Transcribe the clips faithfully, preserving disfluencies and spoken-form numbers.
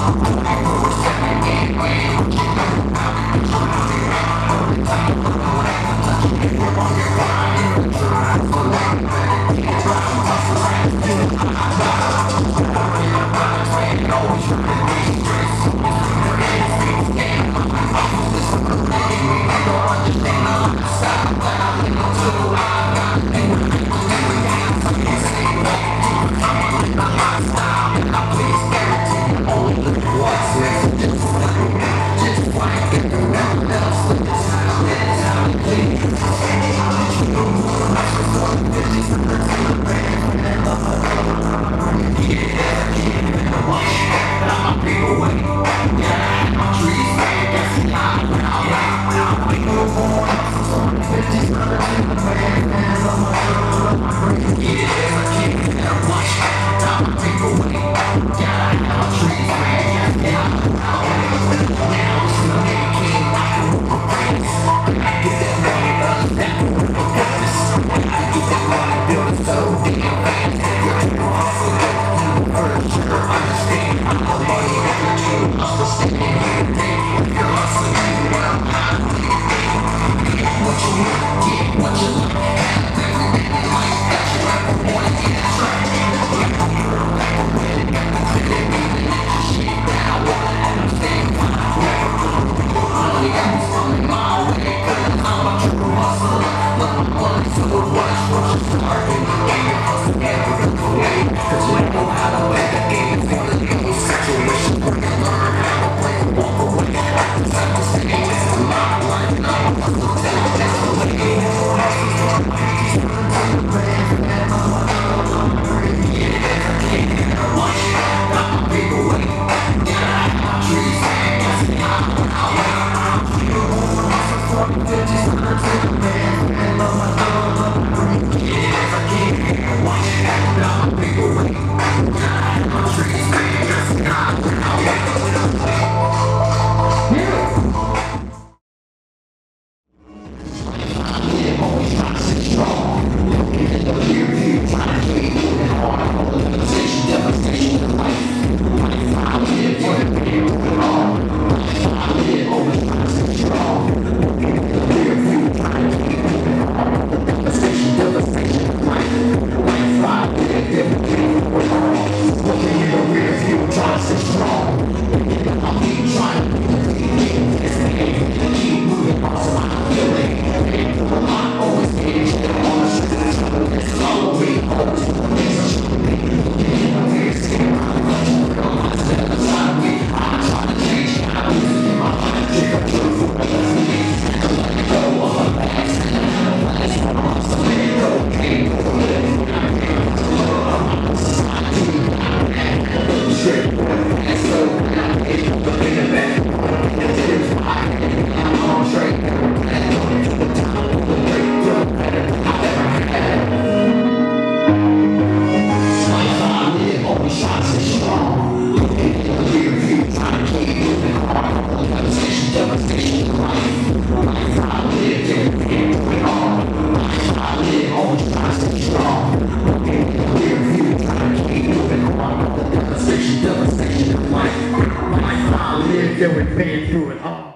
Then we been through it all.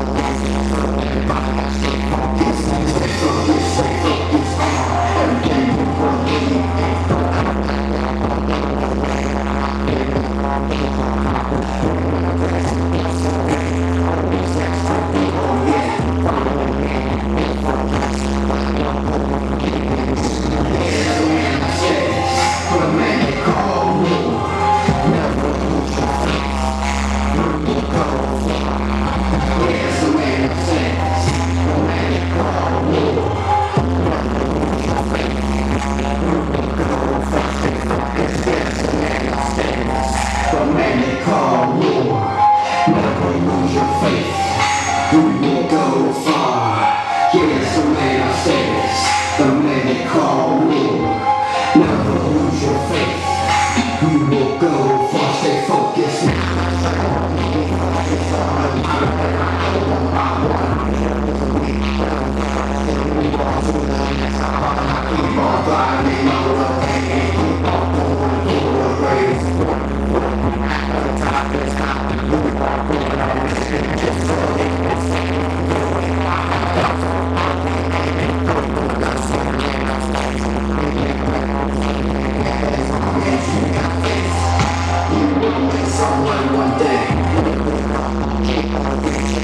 Everything Yes, the man I status, the man they call war. Never lose your faith. You will go far, stay focused. Keep on gliding, my love, keep on going through the race. At the top is not the blue, I'm going on this shit, just so they can see. You will meet someone one day. You don't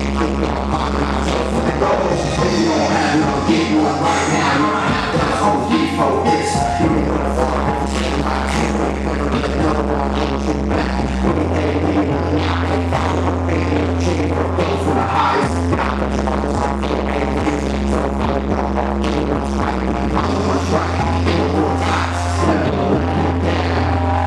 have no get one right now. You don't have to hold deep focus. You will fall into my team. No one holds you back. Anything you want, I can follow. Anything you will go for the highest. I'm right. Never let me down.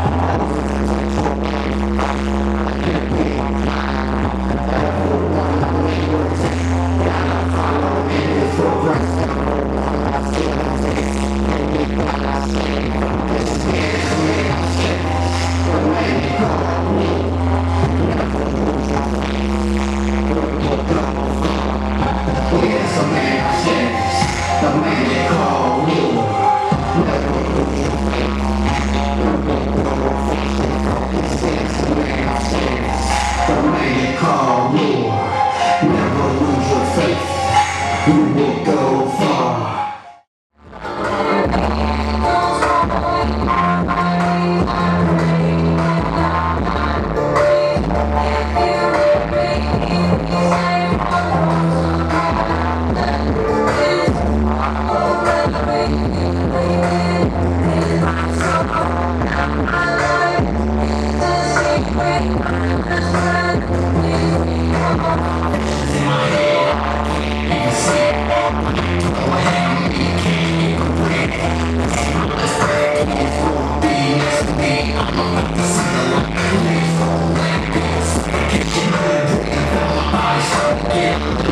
The man they call war. Never lose your faith. The man they call war. Never lose your faith. You will go far. Yeah.